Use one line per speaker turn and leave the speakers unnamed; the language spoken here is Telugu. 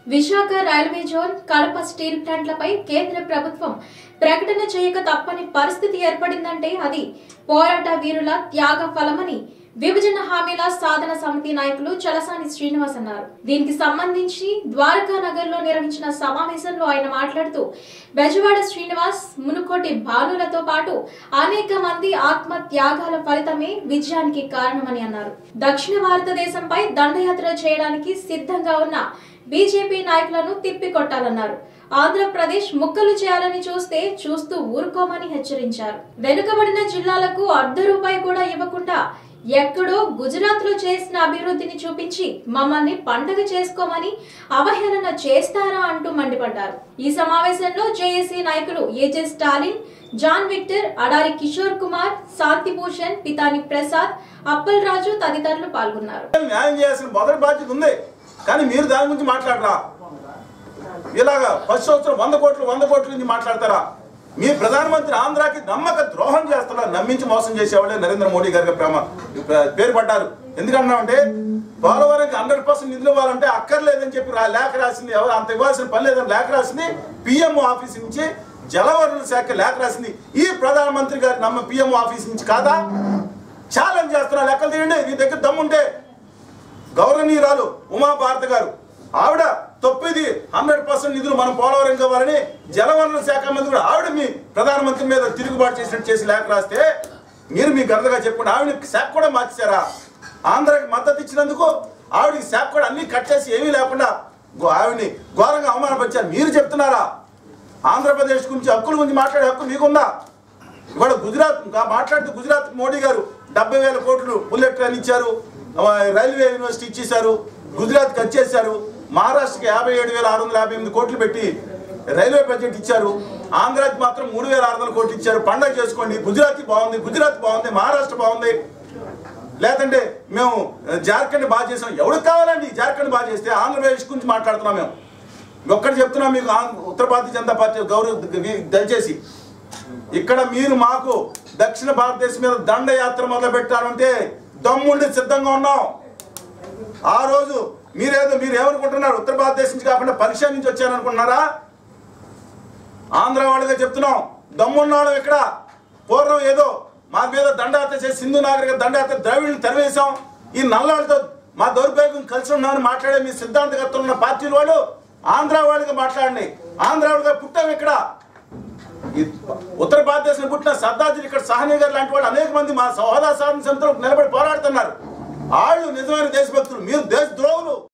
Visakha railway zone Kadapa steel ప్లాంట్లపై కేంద్ర ప్రభుత్వం ప్రకటన చేయక తప్పని పరిస్థితి ఏర్పడిందంటే అది పోరాట వీరుల త్యాగ ఫలమని విభజన హామీల సాధన సమితి నాయకులు చలసాని శ్రీనివాస్ అన్నారు. దీనికి సంబంధించి ద్వారకా నగర్ లో నిర్వహించిన సమావేశంలో ఆయన మాట్లాడుతూ బెజవాడ శ్రీనివాస్, మునుకోటి భానులతో పాటు అనేక మంది ఆత్మ త్యాగాల ఫలితమే విజయానికి కారణమని అన్నారు. దక్షిణ భారతదేశంపై దండయాత్ర చేయడానికి సిద్ధంగా ఉన్న బీజేపీ నాయకులను తిప్పికొట్టాలన్నారు. ఆంధ్రప్రదేశ్ ముక్కలు చేయాలని చూస్తూ ఊరుకోమని హెచ్చరించారు. వెనుకబడిన జిల్లాలకు ₹1 కూడా ఇవ్వకుండా ఎక్కడో గుజరాత్ లో చేసిన అభివృద్ధిని చూపించి మమ్మల్ని పండగ చేసుకోమని అవహేళన చేస్తారా అంటూ మండిపడ్డారు. ఈ సమావేశంలో జేఏసీ నాయకులు AJ Stalin, John Victor, Adari Kishore Kumar, Shantibhushan, Pitani Prasad, Appal Raju తదితరులు పాల్గొన్నారు.
న్యాయం చేయాల్సిన మొదటి బాధ్యత ఉంది, కానీ మీరు దాని గురించి మాట్లాడరా? ఇలాగా 10 సంవత్సరం 100 కోట్ల నుంచి మాట్లాడతారా? మీ ప్రధానమంత్రి ఆంధ్రాకి నమ్మక ద్రోహం చేస్తున్నారు. నమ్మించి మోసం చేసేవాళ్ళే నరేంద్ర మోడీ గారికి పేరు పడ్డారు. ఎందుకన్నామంటే పోలవరంకి 100% నిధులు ఇవ్వాలంటే అక్కర్లేదని చెప్పి లేఖ రాసింది ఎవరు, అంత ఇవ్వాల్సిన పని లేదని లేఖ రాసింది పిఎంఓ ఆఫీస్ నుంచి. జలవనరుల శాఖ లేఖ రాసింది ఈ ప్రధానమంత్రి గారి పిఎంఓ ఆఫీస్ నుంచి కాదా? ఛాలెంజ్ చేస్తున్నా, లెక్కలు తీయండి. మీ దగ్గర దమ్ముంటే గౌరవనీయురాలు ఉమాభారతి గారు, ఆవిడ తొప్పిది 100% నిధులు మనం పోలవరం కావాలని జలవనరుల శాఖ మంత్రి కూడా ఆవిడ మీ ప్రధానమంత్రి మీద తిరుగుబాటు చేసినట్టు చేసి లేఖ రాస్తే మీరు మీ గర్దగా చెప్పుకుంటే ఆవిడ శాఖ కూడా మార్చారా? ఆంధ్రాకి మద్దతు ఇచ్చినందుకు ఆవిడకి శాఖ కూడా అన్ని కట్ చేసి ఏమీ లేకుండా ఆవిడని ఘోరంగా అవమానపరిచారు. మీరు చెప్తున్నారా? ఆంధ్రప్రదేశ్ గురించి హక్కుల గురించి మాట్లాడే హక్కు మీకుందా? ఇవాళ గుజరాత్ మాట్లాడితే గుజరాత్ మోడీ గారు 70,000 కోట్లు బుల్లెట్ ట్రైన్ ఇచ్చారు, రైల్వే యూనివర్సిటీ ఇచ్చేశారు, గుజరాత్కి వచ్చేసారు. మహారాష్ట్రకి 57,658 కోట్లు పెట్టి రైల్వే బడ్జెట్ ఇచ్చారు. ఆంధ్రాకి మాత్రం 3,600 కోట్లు ఇచ్చారు. పండగ చేసుకోండి. గుజరాత్ బాగుంది, మహారాష్ట్ర బాగుంది, లేదంటే మేము జార్ఖండ్ బాగా చేసాం. ఎవరికి కావాలండి జార్ఖండ్ బాగా చేస్తే? ఆంధ్రప్రదేశ్ గురించి మాట్లాడుతున్నాం. మేము ఒక్కటి చెప్తున్నాం మీకు, ఉత్తర భారతీయ జనతా పార్టీ దయచేసి ఇక్కడ మీరు మాకు దక్షిణ భారతదేశం మీద దండయాత్ర మొదలు పెట్టాలంటే దమ్ముండి సిద్ధంగా ఉన్నాం. ఆ రోజు మీరేమనుకుంటున్నారు? ఉత్తర భారతదేశం నుంచి కాకుండా పరీక్ష నుంచి వచ్చారనుకుంటున్నారా? ఆంధ్ర వాళ్ళగా చెప్తున్నాం, దమ్మున్నాడు. ఇక్కడ పూర్వం ఏదో మా మీద దండయాత్ర చేసి సింధు నాగరిక దండయాత్ర ద్రవిడుని తరివేశాం, ఈ నల్లాళ్ళతో మా దౌర్భాగ్యం కలిసి ఉన్నామని మాట్లాడే మీ సిద్ధాంతకర్తలు ఉన్న పార్టీల వాళ్ళు ఆంధ్ర వాళ్ళగా మాట్లాడండి. ఆంధ్ర వాళ్ళగా పుట్టాం. ఇక్కడ ఉత్తర భారతదేశంలో పుట్టిన సర్దార్జీ ఇక్కడ సహనీ గారు లాంటి వాళ్ళు అనేక మంది మా సహోదర సాధన సమితిలో నిలబడి పోరాడుతున్నారు. వాళ్ళు నిజమైన దేశభక్తులు, మీరు దేశ ద్రోహులు.